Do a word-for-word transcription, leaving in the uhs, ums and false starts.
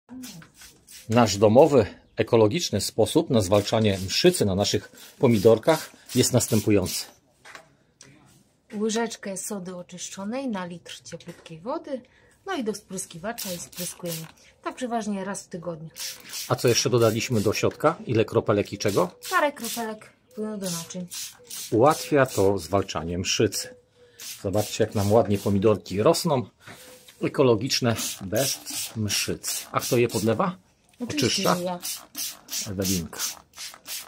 Nasz domowy, ekologiczny sposób na zwalczanie mszycy na naszych pomidorkach jest następujący. Łyżeczkę sody oczyszczonej na litr cieplutkiej wody, no i do spryskiwacza i spryskujemy. Tak przeważnie raz w tygodniu. A co jeszcze dodaliśmy do środka? Ile kropelek i czego? Parę kropelek płynu do naczyń. Ułatwia to zwalczanie mszycy. Zobaczcie, jak nam ładnie pomidorki rosną. Ekologiczne, bez mszyc. A kto je podlewa? Oczywiście, Oczyszcza? że ja. Ewelinka.